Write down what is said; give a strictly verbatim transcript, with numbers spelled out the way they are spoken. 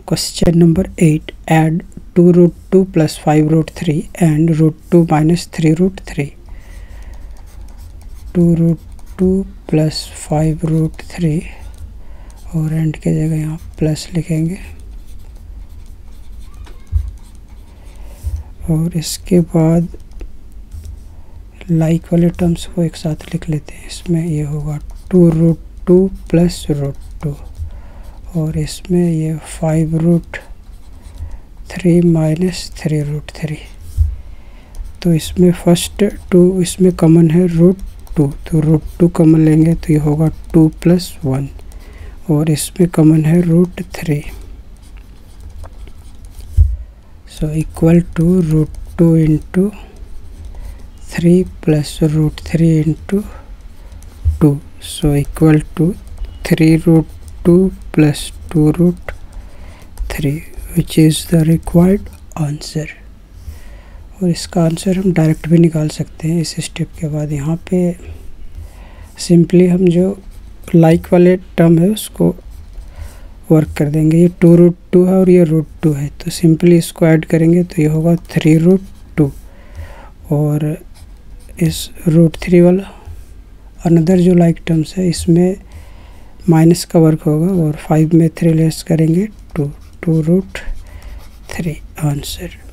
Question number eight. Add two root two plus five root three and root two minus three root three. two root two plus five root three और and के जगह यहाँ plus लिखेंगे और इसके बाद like like वाले terms को एक साथ लिख लेते हैं। इसमें ये होगा two root two plus root two और इसमें ये five root three minus three root three. तो इसमें फर्स्ट टू इसमें कॉमन है रूट टू, तो रूट टू कॉमन लेंगे तो ये होगा टू प्लस वन और इसमें कॉमन है root three. So equal to root two into three plus root three into two. So equal to three root two plus two root three which is the required answer. और इसका answer हम direct भी निकाल सकते हैं इस step के बाद। यहाँ पे सिंपली हम जो लाइक like वाले टर्म है उसको वर्क कर देंगे। ये टू रूट टू है और ये रूट टू है, तो सिंपली इसको ऐड करेंगे तो ये होगा थ्री रूट टू और इस रूट थ्री वाला अनदर जो लाइक टर्म्स है इसमें माइनस का वर्क होगा और फाइव में थ्री लेस करेंगे two, two root three answer.